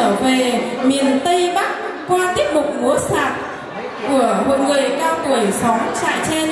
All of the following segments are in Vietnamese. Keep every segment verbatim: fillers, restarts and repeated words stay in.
trở về miền Tây Bắc qua tiết mục múa sạp của hội người cao tuổi xóm Trại Trên.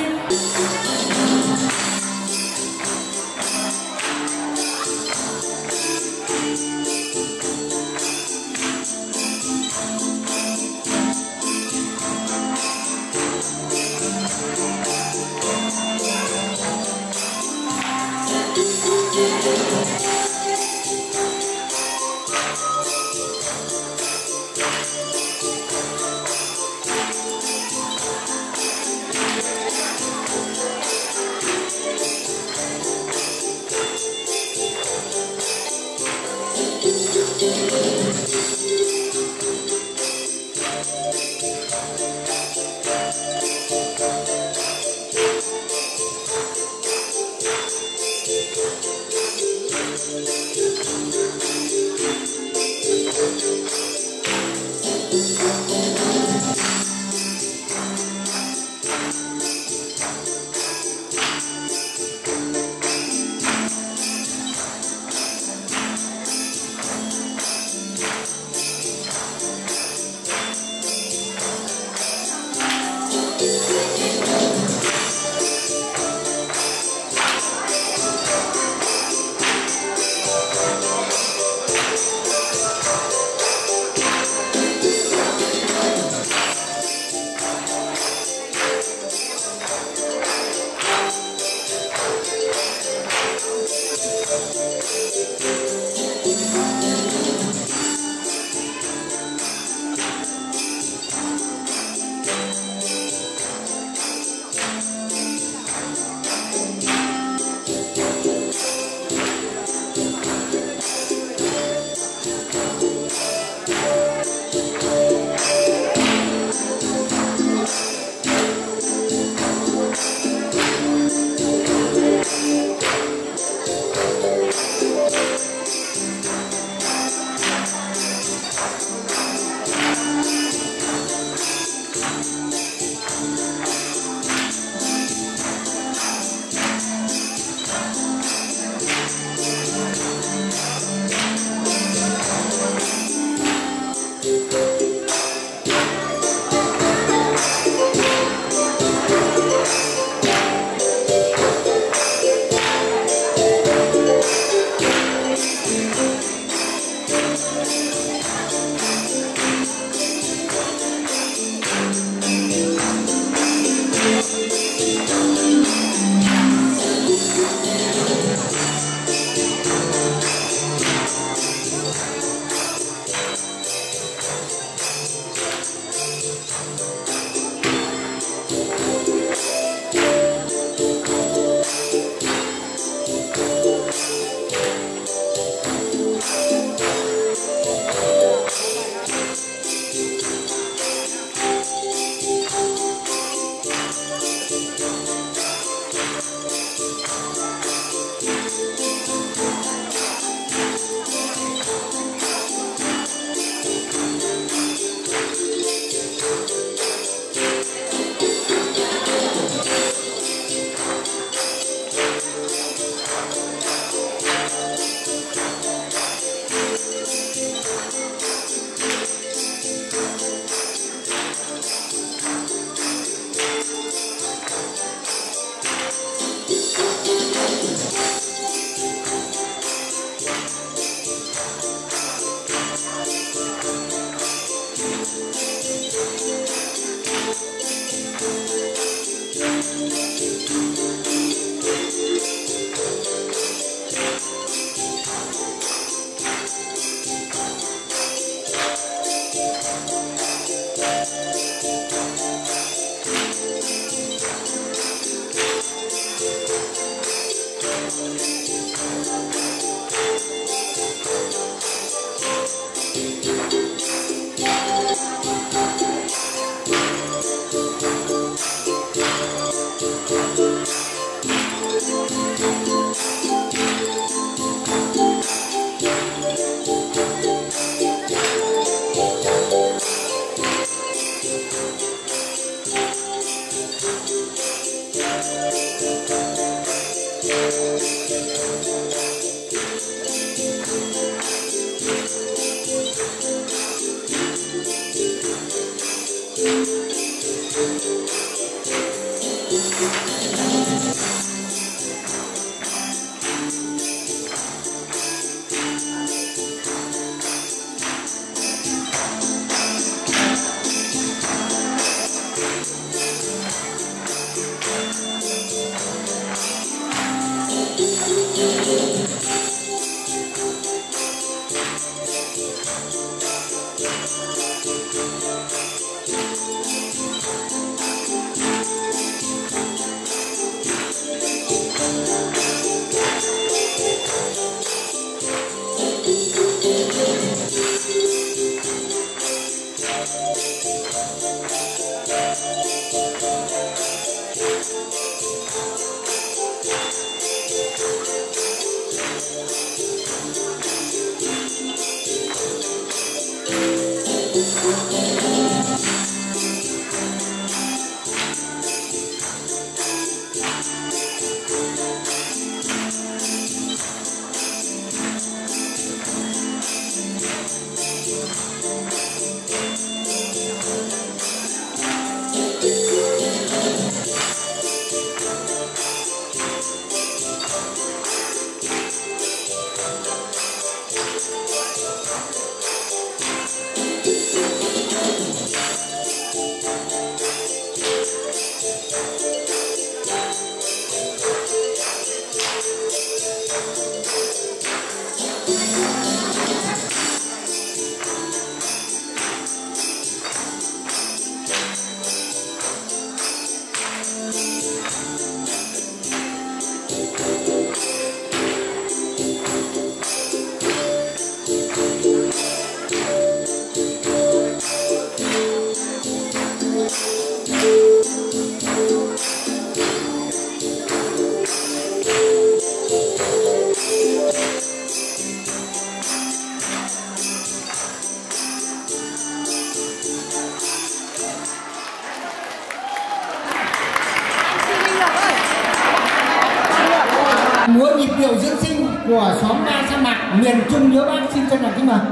Múa nhịp điệu diễn sinh của xóm Ba Sa Mạc, miền Trung nhớ Bác, xin chân trọng kính mời.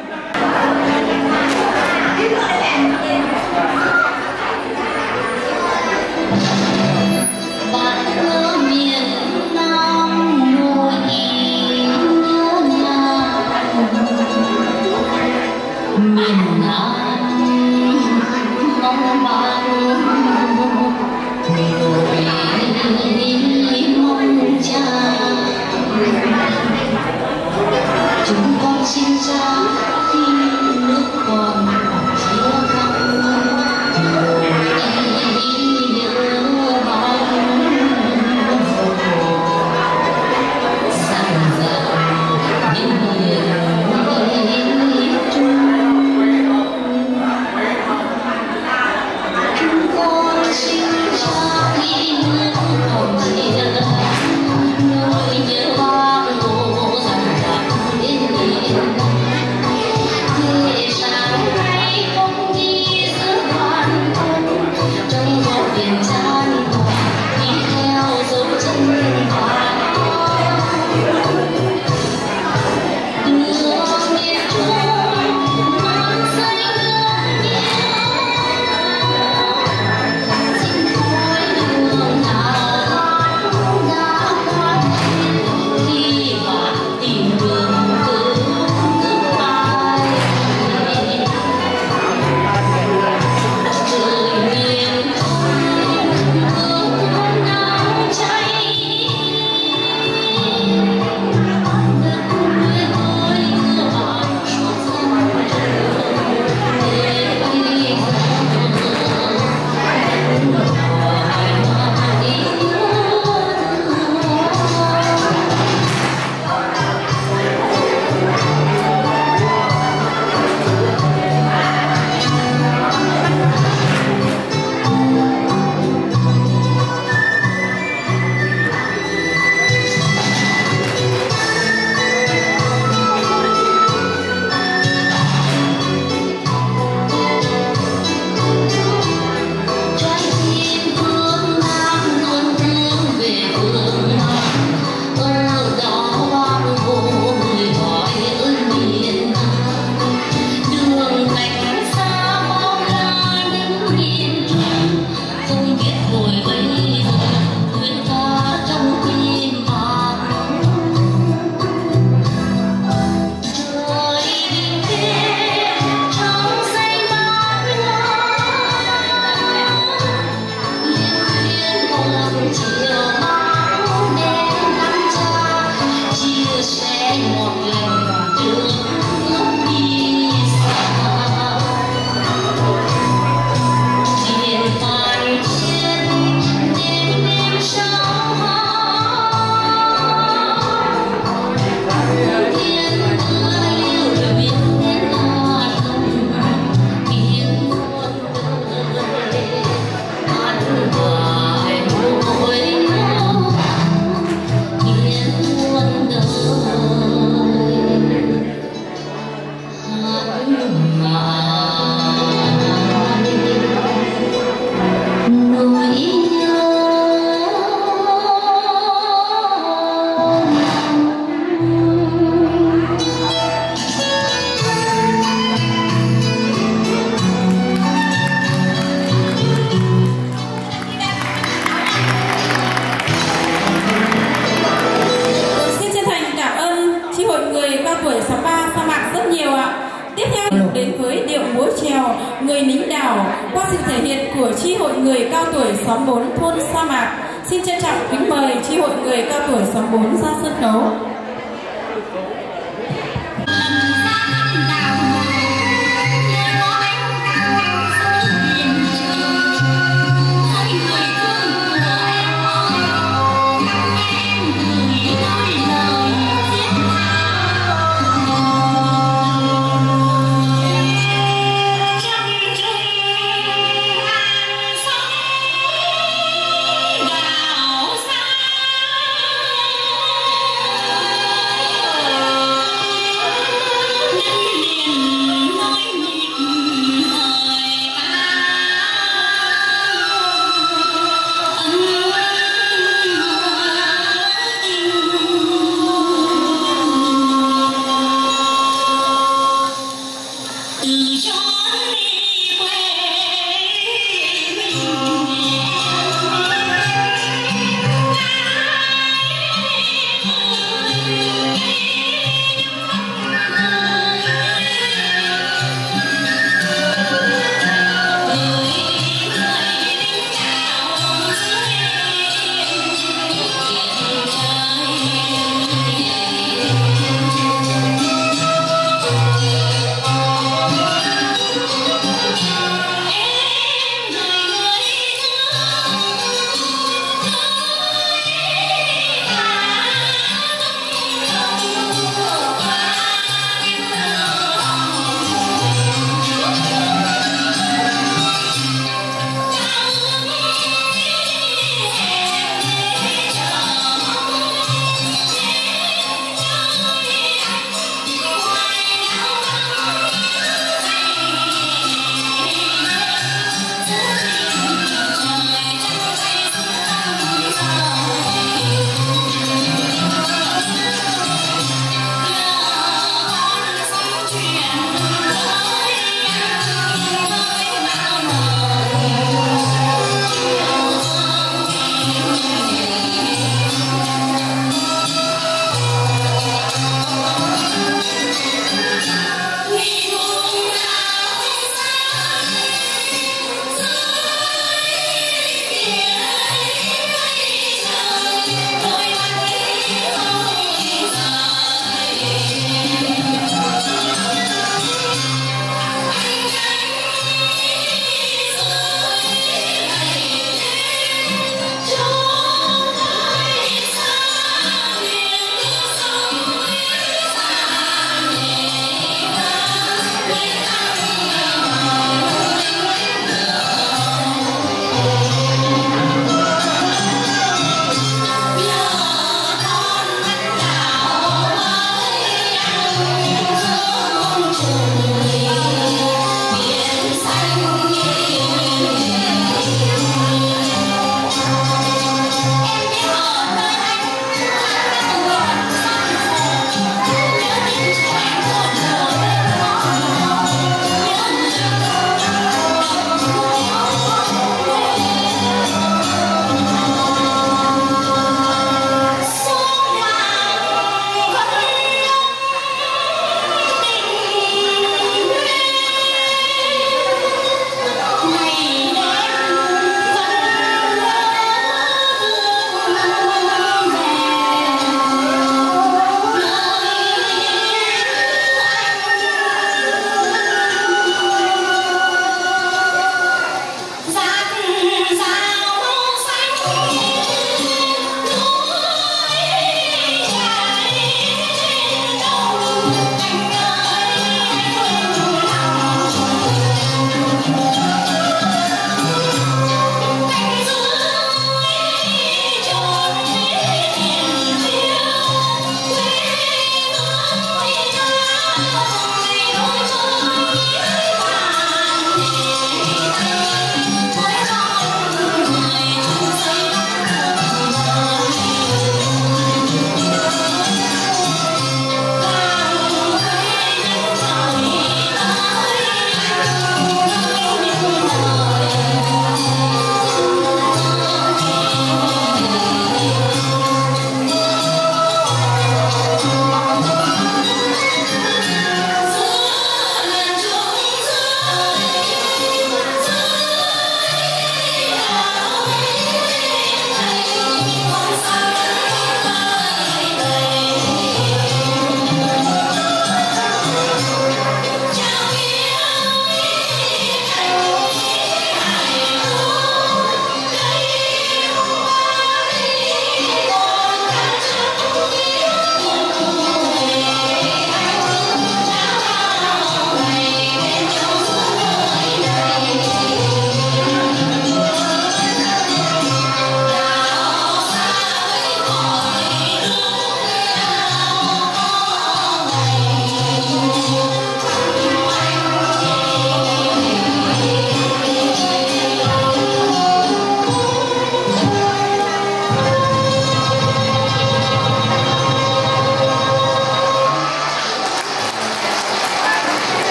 Chúng con sinh ra khi nước còn chưa khăn, rồi đi nhớ bao dặn dặn những người chung. Chúng con sinh ra khi nước còn chưa nỗi nhớ bao dặn dặn thế sao hay không đi giữa đoàn quân trong gió biển gian đi theo dấu chân vàng đưa miền Trung non xanh ước nhớ xin thôi đường nào đã qua khi bạn tìm đường chi hội người cao tuổi xóm bốn thôn Sa Mạc. Xin trân trọng kính mời chi hội người cao tuổi xóm bốn ra sân khấu. Hãy subscribe cho kênh Ghiền Mì Gõ để không bỏ lỡ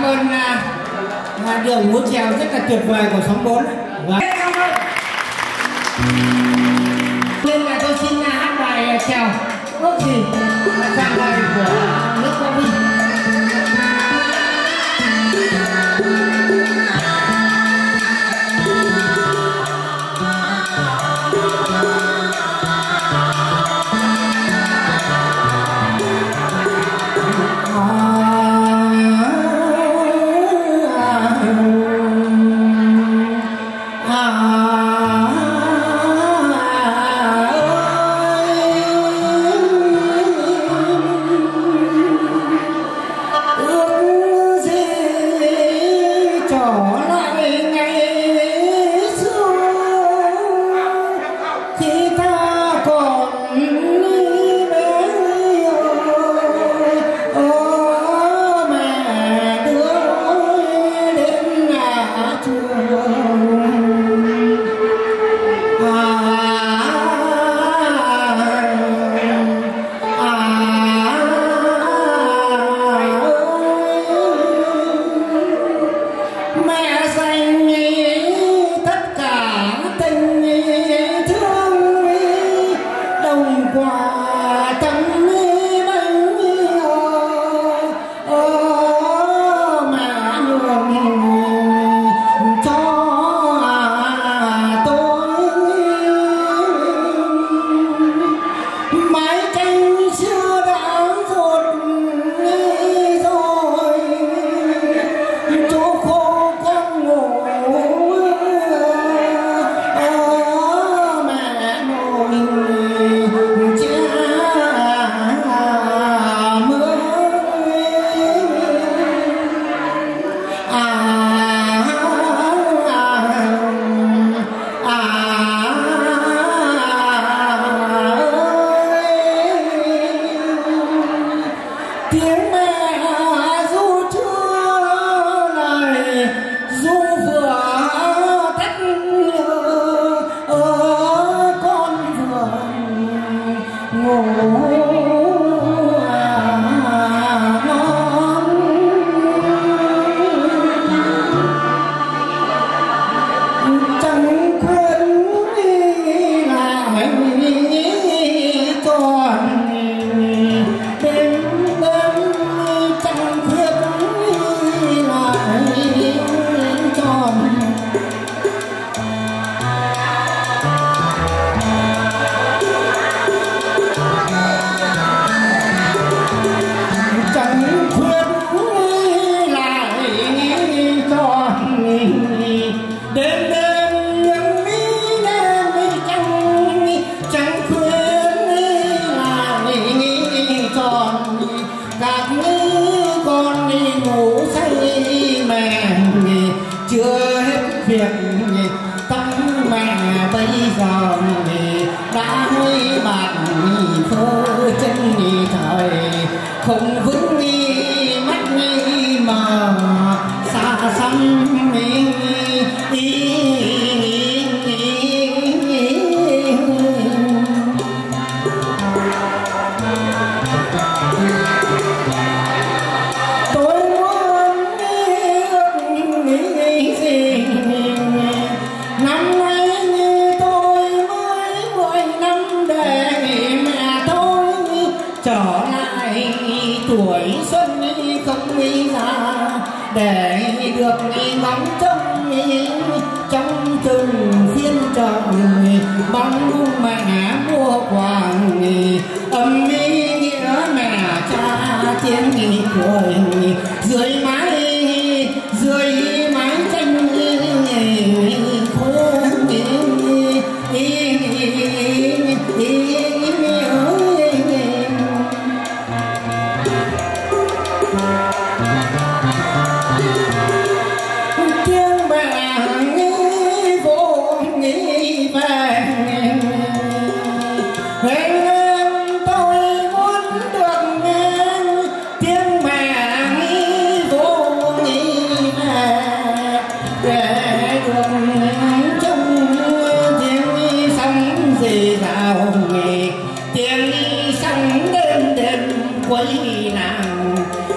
ơn à, à, điệu múa chèo rất là tuyệt vời của xóm bốn. Và nên là tôi xin hát bài chèo ước gì dàn lời của nước Quang Vinh.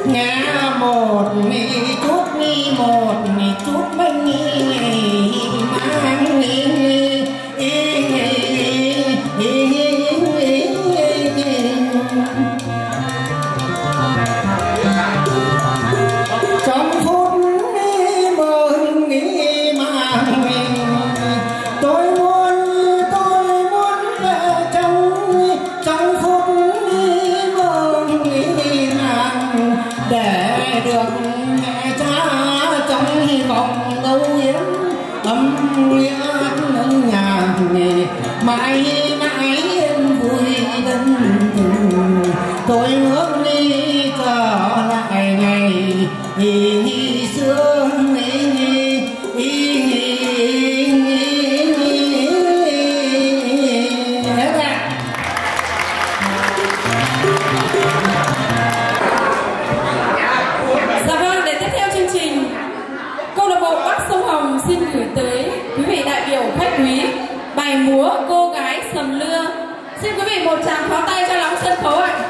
nhà một chút đi một chút bánh mang trong phút mừng nghĩ mang tôi muốn tôi muốn trong trong phút mừng nghĩ mang để được mẹ cha trong hy vọng âu yếm ấm nghĩa ngân nhà mãi mãi yên vui đơn tôi ước đi trở lại ngày xưa xin gửi tới quý vị đại biểu khách quý bài múa Cô Gái Sầm Lưa. Xin quý vị một tràng pháo tay cho nóng sân khấu ạ.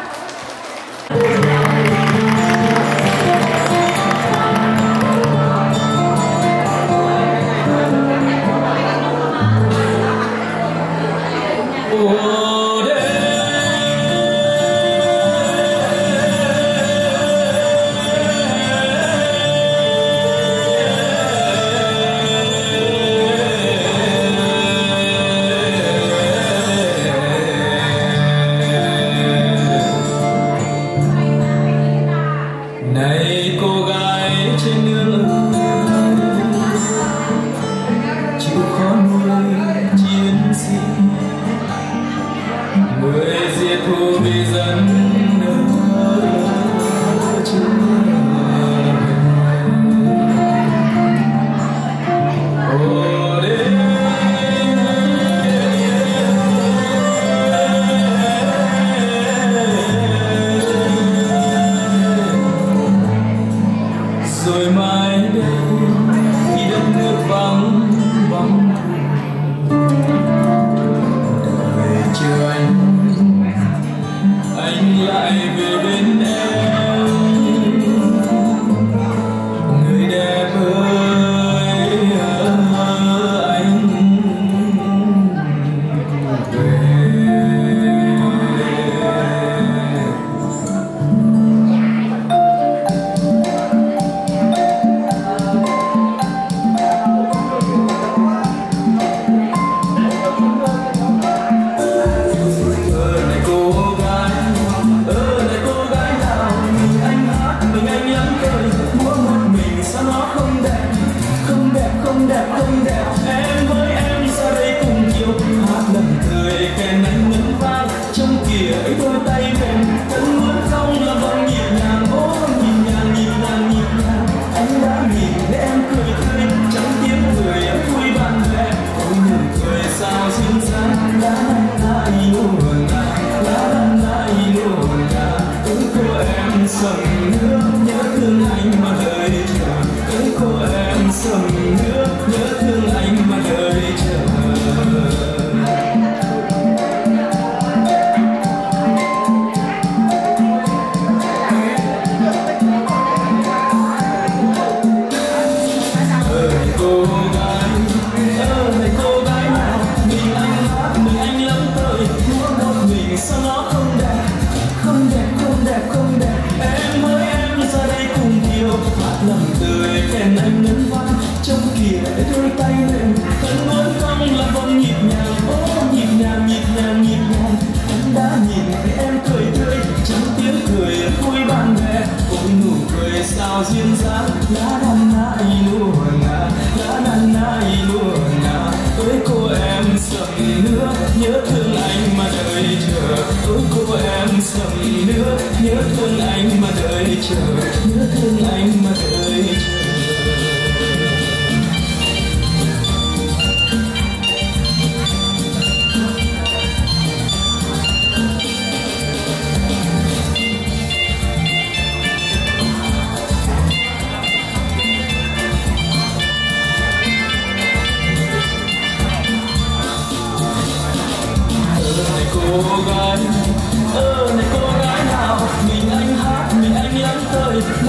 Cô gái, ơ này cô gái nào, mình anh hát, mình anh lắng lời.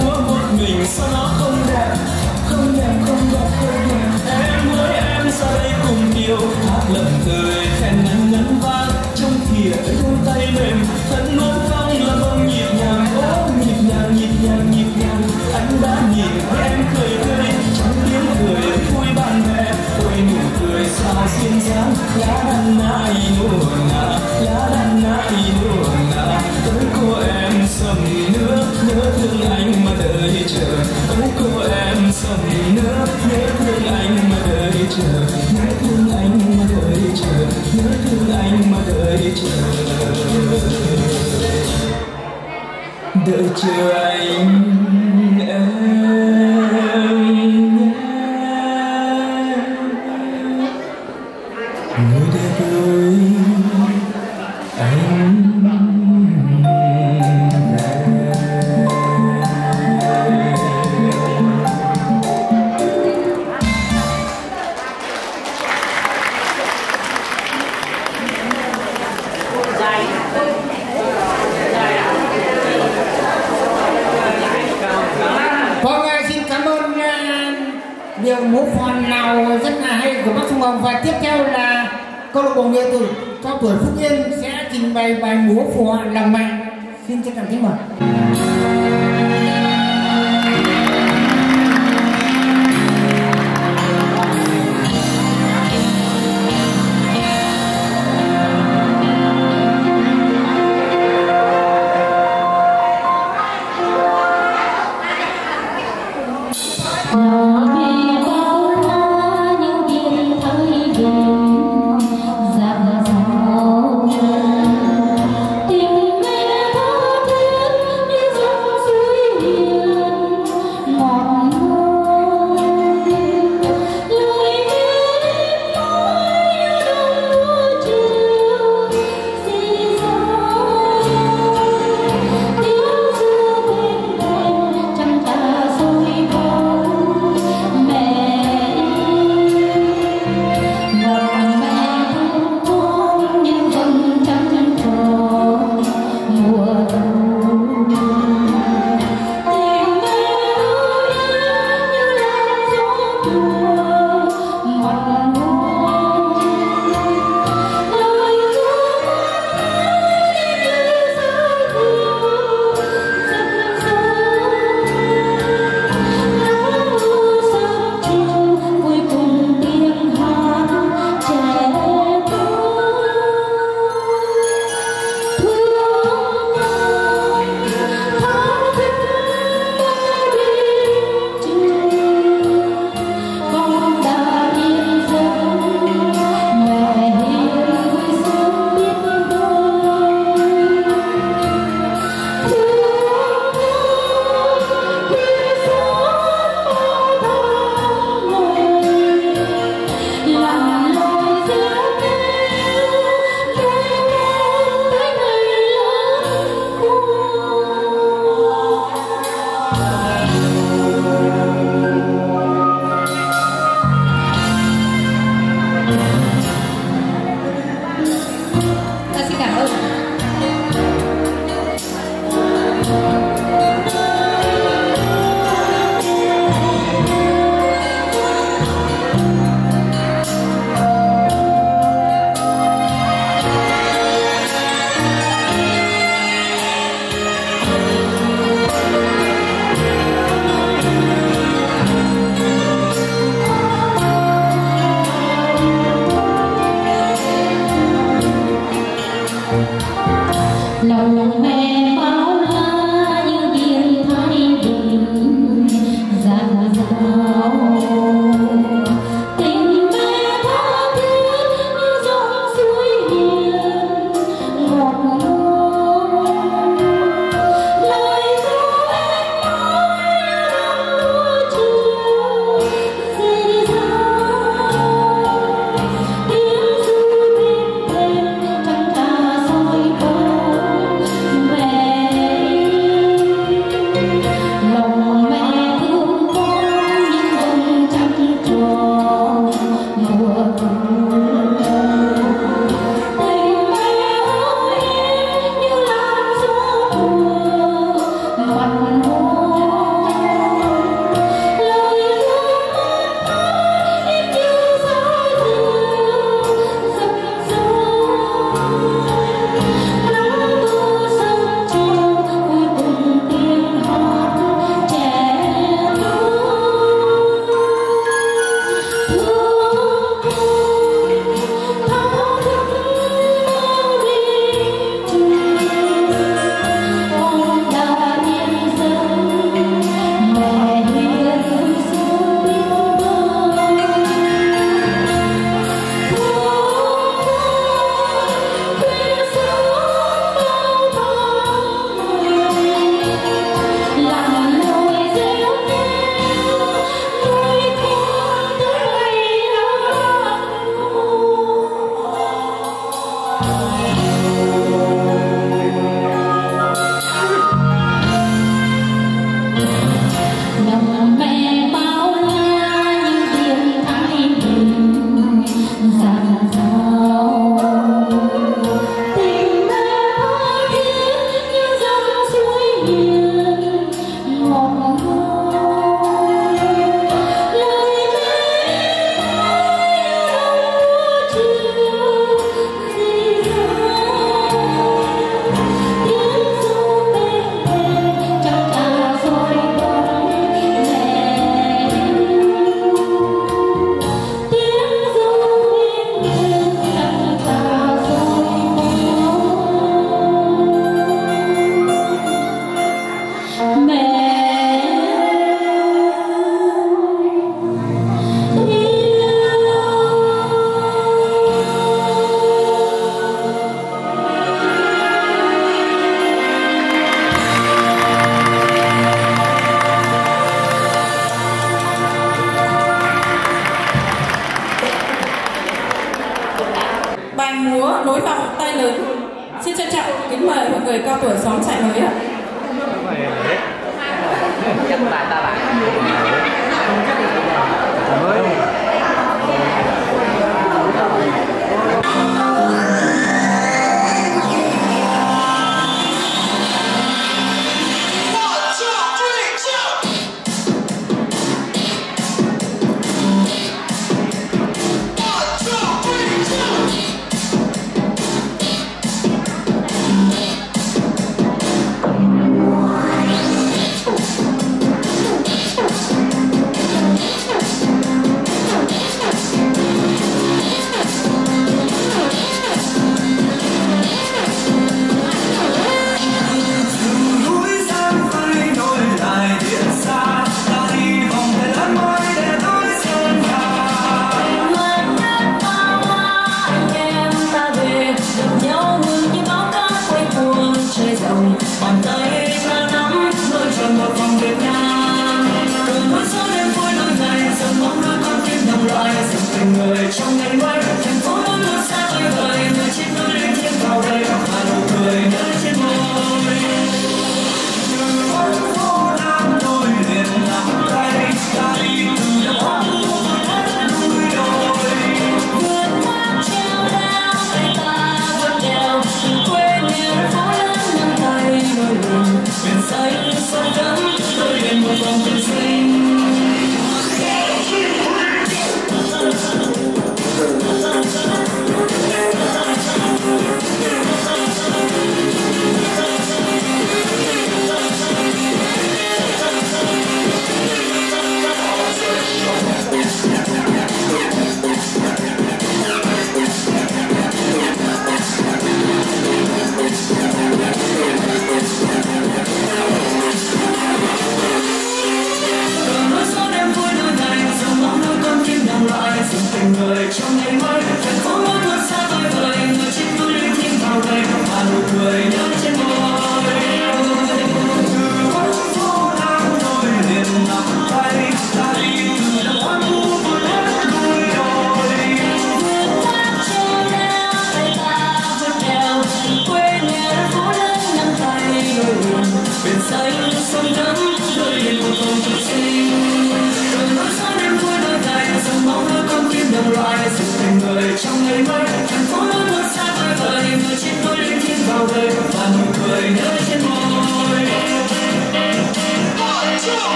sao nó không đẹp, không đẹp, không đẹp, không đẹp. Em với em ra đây cùng yêu, hát lầm cười khen ngân ngân vang trong thìa đôi tay mềm, thân ngón cong là bông nhịp nhàng, ô nhịp nhàng, nhịp nhàng, nhịp nhàng. Anh đã nhìn thấy em cười tươi trong tiếng cười vui bạn bè, ôi nụ cười sao xuyên dáng, lá đan nai nuông ngả, lá đan nai nuông ngả. Ôi cô em sầm nữa, nhớ thương anh mà đợi chờ. Ôi cô em sầm nữa, nhớ thương anh mà đợi chờ, nhớ thương anh mà đợi chờ, nhớ thương anh mà đợi chờ, đợi chờ anh em. Người đẹp ơi anh điệu múa phòn nào rất là hay của bác Trung Hồng. Và tiếp theo là câu lạc bộ nghệ thuật cho tuổi Phúc Yên sẽ trình bày bài múa phò Lòng Mẹ. Xin trân trọng kính mời.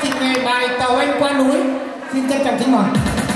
trình bày bài Tàu Anh Qua Núi. Xin trân trọng kính mời.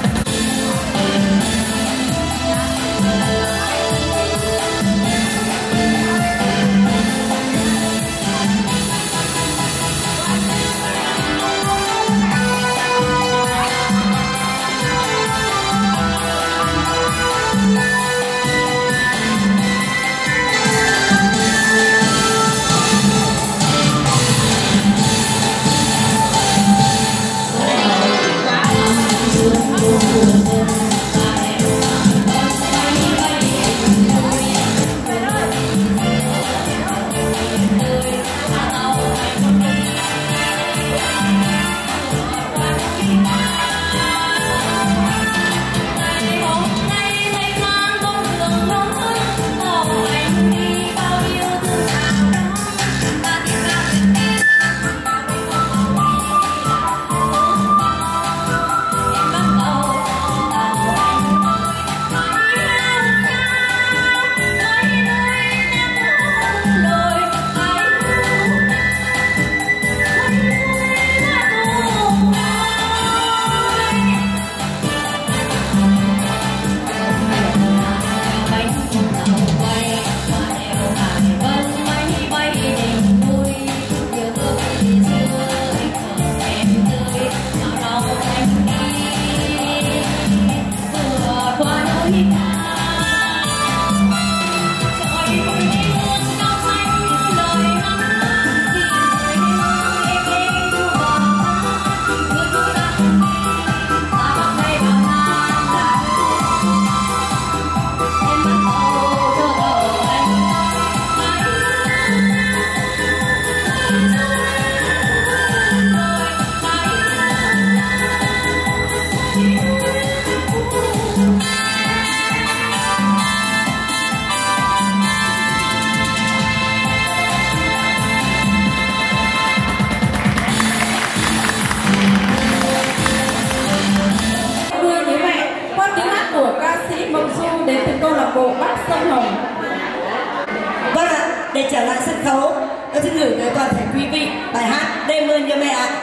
Để trở lại sân khấu, tôi xin gửi tới toàn thể quý vị bài hát Đêm Mưa Như Mẹ ạ.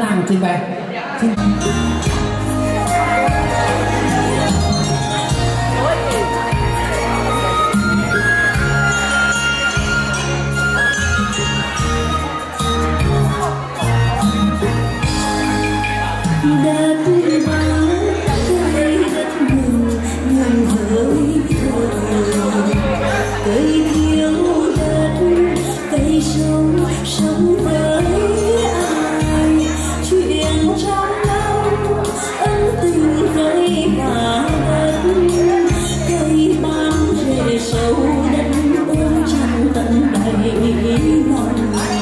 sàng trình bày. Xin... cây thiếu đất cây sống sống với ai, chuyện trong lòng ân tình cây và đất, cây ban rễ sâu đất ôm chặt tận đáy lòng.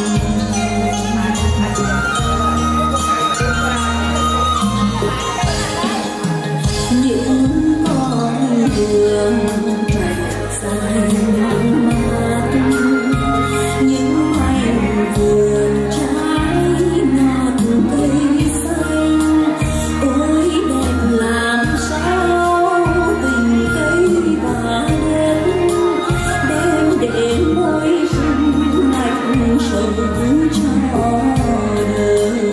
Những con đường dài mát, những mảnh vườn trái ngọt cây xanh, ôi đẹp làm sao tình cây và đất đem đến môi rừng mạch sống cho đời.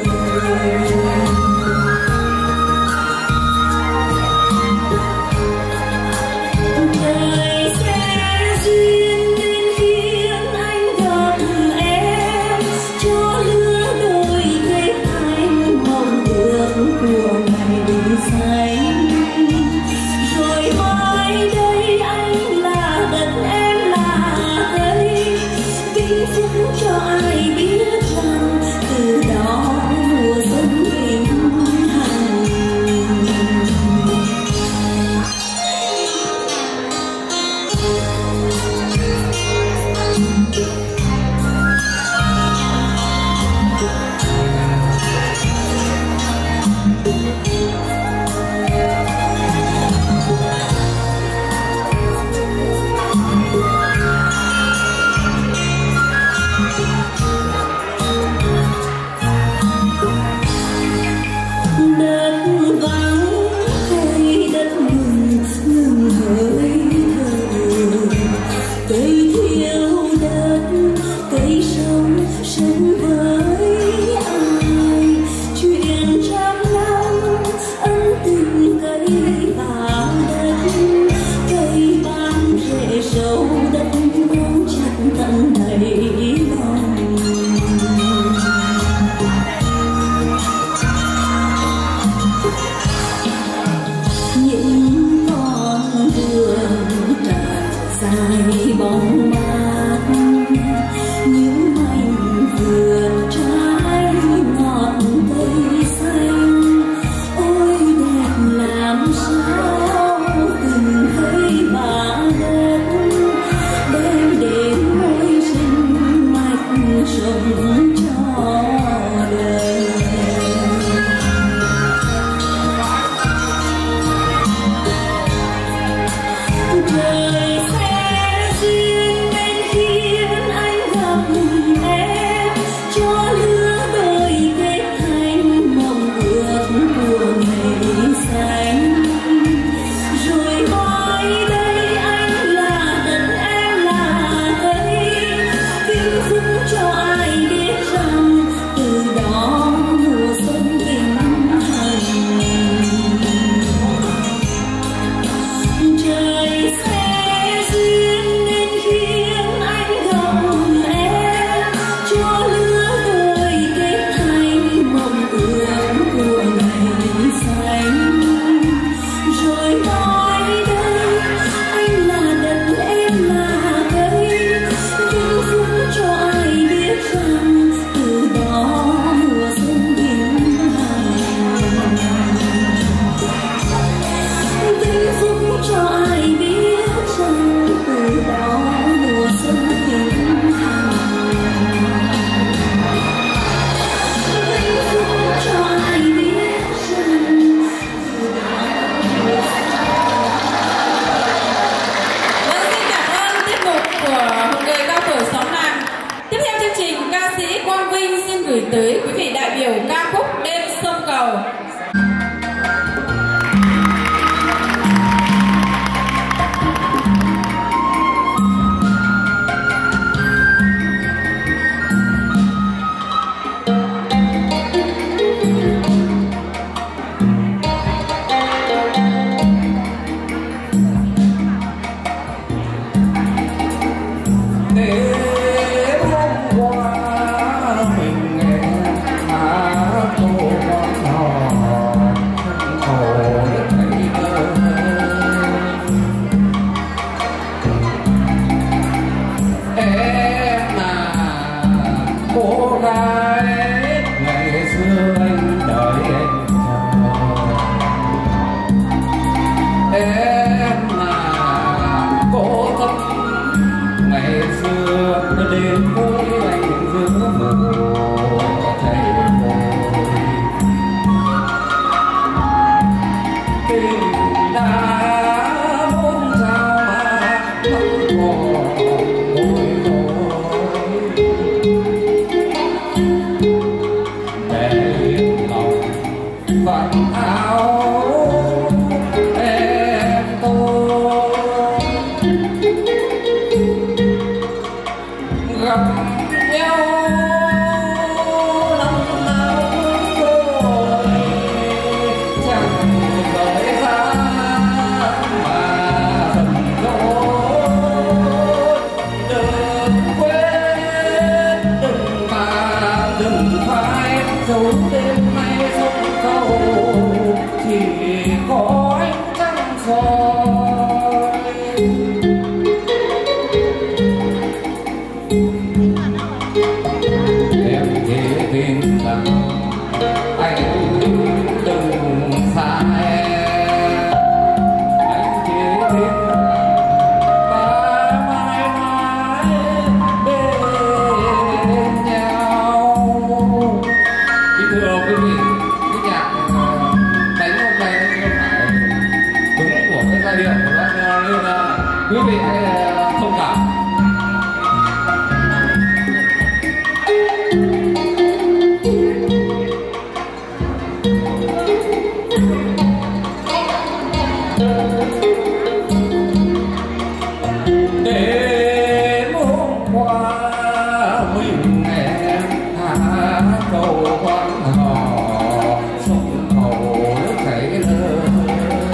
Gửi tới quý vị đại biểu ca khúc Đêm Sông Cầu. Đêm hôm qua mình em hát câu quan hò sông hầu nước chảy lớn.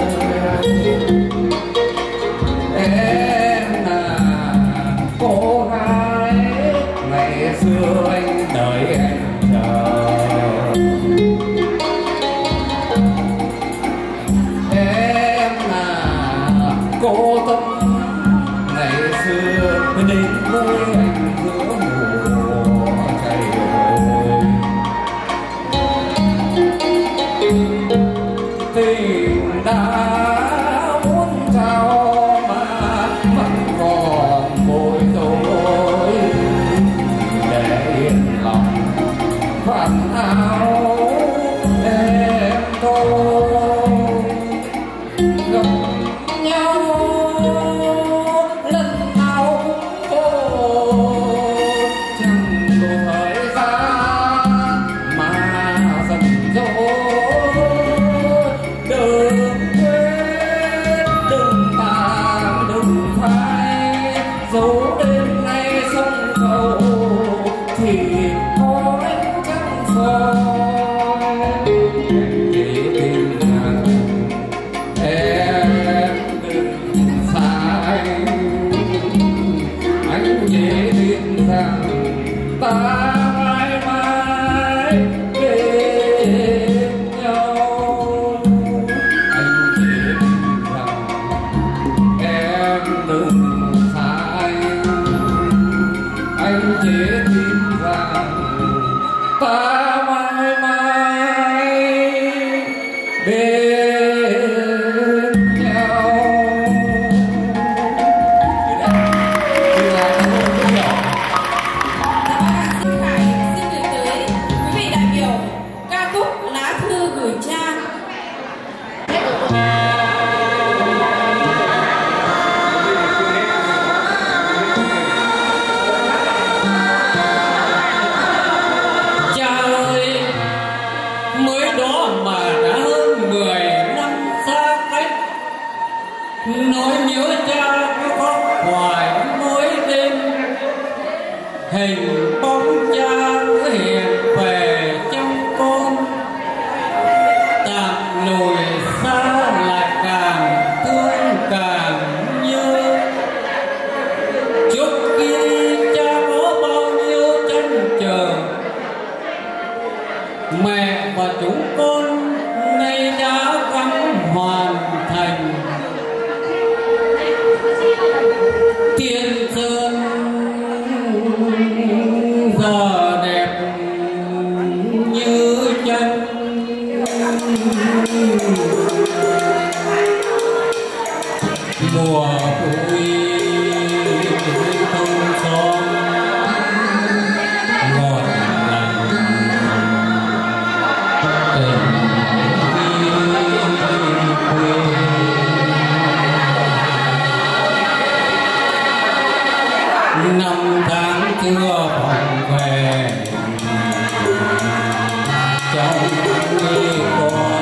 Em là cô gái ngày xưa anh đợi anh chờ. Em là cô tâm ngày xưa đến với anh giữa mùa trời ơi. Tình đã muốn trao mà vẫn còn bối rối, để yên lòng phản áo em tôi gặp nhau lần nào cũng vô chẳng đủ thời gian mà giận dỗi. Đừng quên đừng tàn đừng phai dấu đêm nay sông cầu thì có ánh trăng soi. Chỉ tin rằng em đừng xa anh, anh chỉ tin rằng ta mãi mãi bên nhau. Anh chỉ tin rằng em đừng xa anh, anh chỉ tin rằng ta mãi mãi bên nhau. Từ đây, từ là không nhỏ. Xin Khải xin gửi tới quý vị đại biểu ca khúc Lá Thư Gửi Cha. Cha ơi, mới đó mà đã hơn mười năm xa cách, nỗi nhớ cha cứ khóc hoài mỗi đêm. Hình bóng cha cứ hiện về trong con, tạm lùi xa lại càng thương càng nhớ. Trước khi cha có bao nhiêu trăn trở, mẹ và chúng con nay đã gắng hoàn thành. Tiên sơn giờ đẹp như chân, mùa vui thôn xóm ngọt lành. Tình quê năm tháng chưa vòng về trong đi con.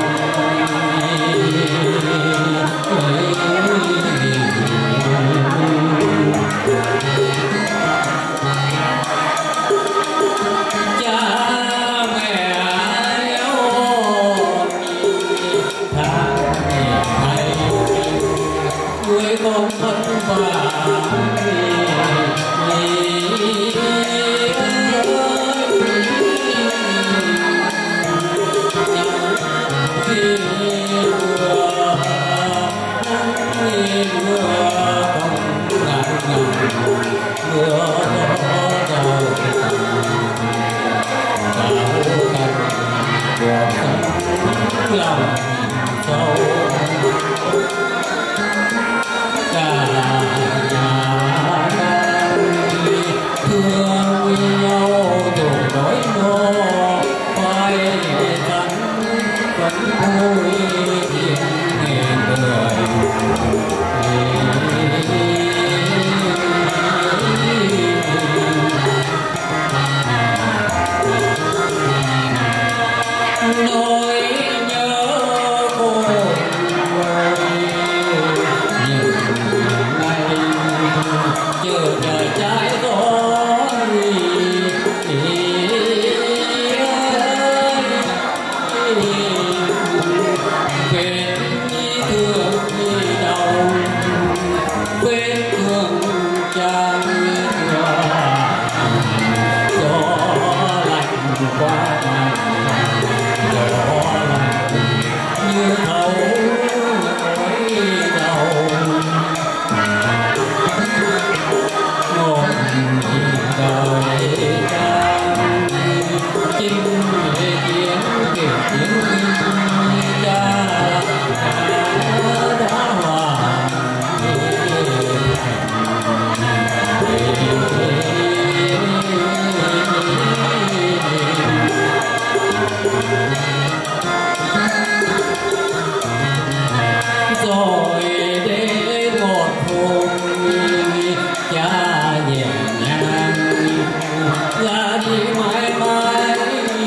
Cha mẹ yêu tháng ngày nuôi con vất vả. Lòng sâu cả nhà thương nhau dù đói no phai rắn vẫn vui tiếng nghề người. Nỗi vết thương đi đâu vết thương cha gió lạnh qua ngày gió lạnh như thấu nỗi đau ngồi đời ta chinh về tiếng kể tiếng cha đã hòa rồi đến một hôm cha nhẹ nhàng ra đi mãi mãi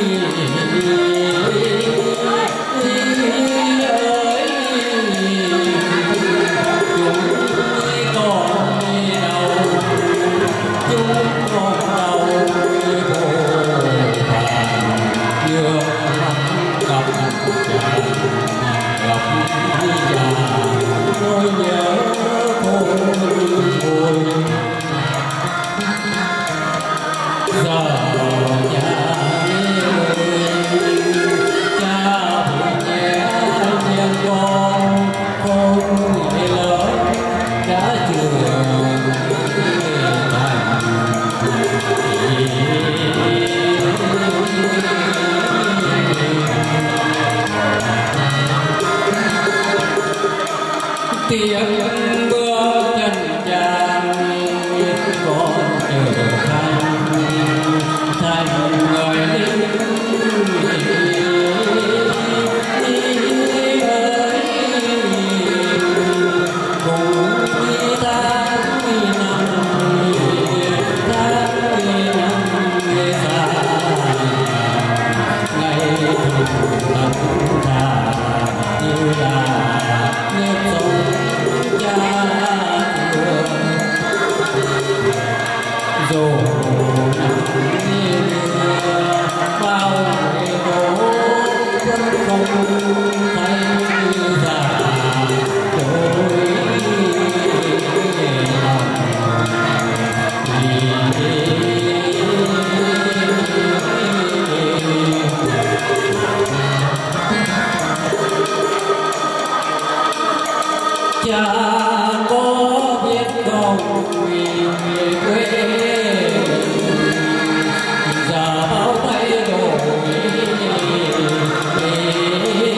ơi chúng còn đau chúng còn đau khổ chưa gặp cha gặp cha nỗi nhớ khôn nguôi giờ cha ơi cha buồn nhé nhớ con không nghĩ lớn đã trường thành tiếng bước chân chàng con trở thành thành người lính ơi cùng đi tháng năm tháng năm xa ngày thường thật thà như là nước sông cha thương dù nắng mưa bao ngày đổ vẫn không thấy già đôi lòng cha có biết không vì quê giờ bao thay đổi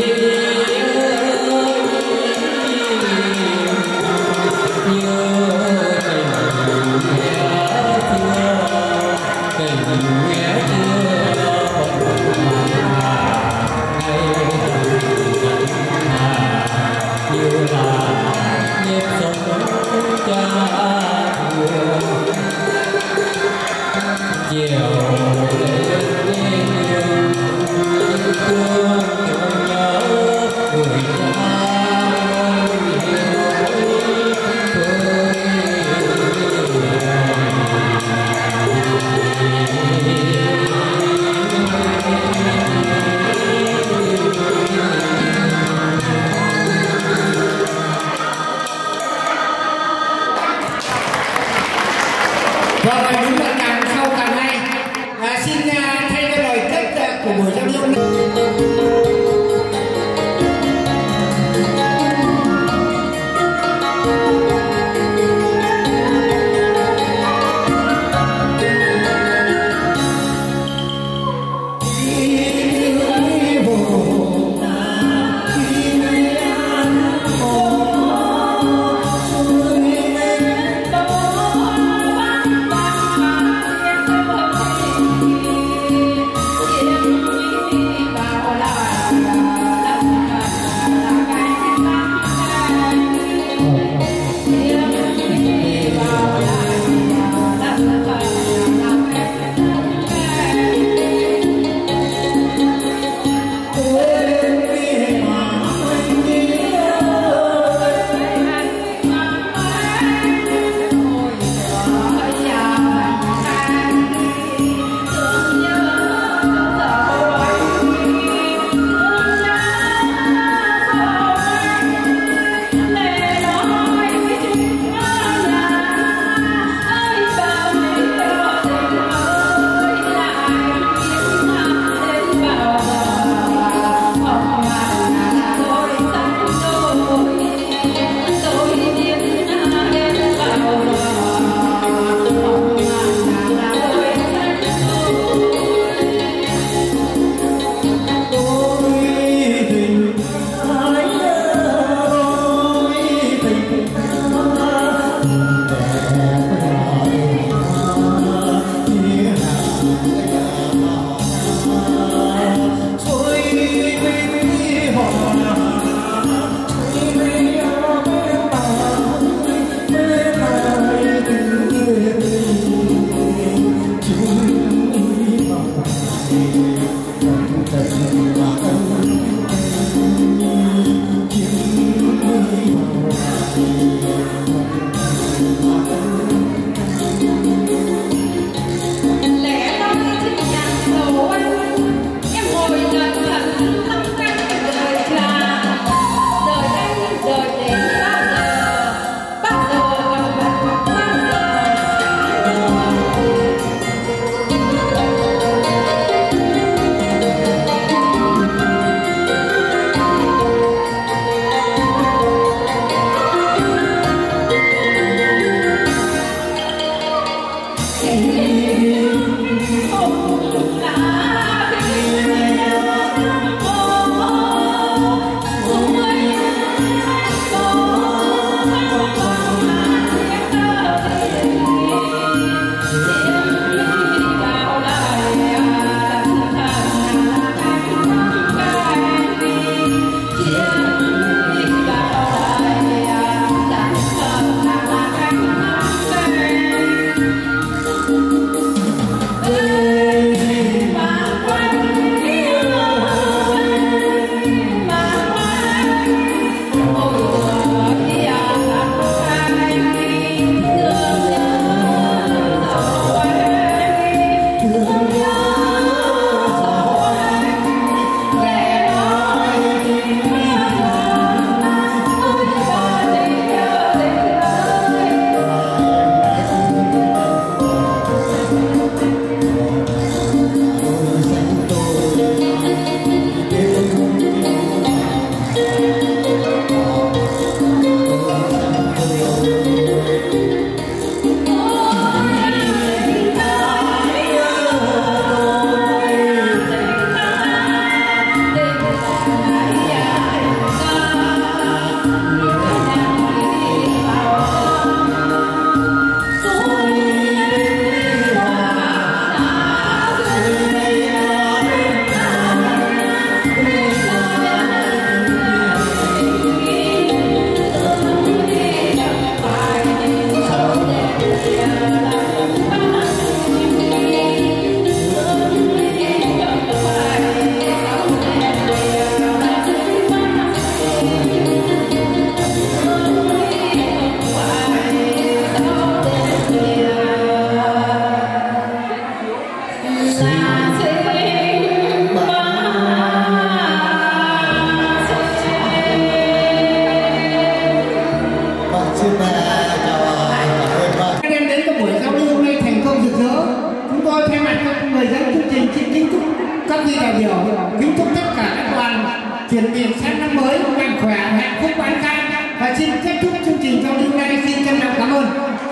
sang năm mới mạnh khỏe, hạnh phúc an khang và xin kết thúc chương trình trong đêm nay. Xin trân trọng cảm ơn.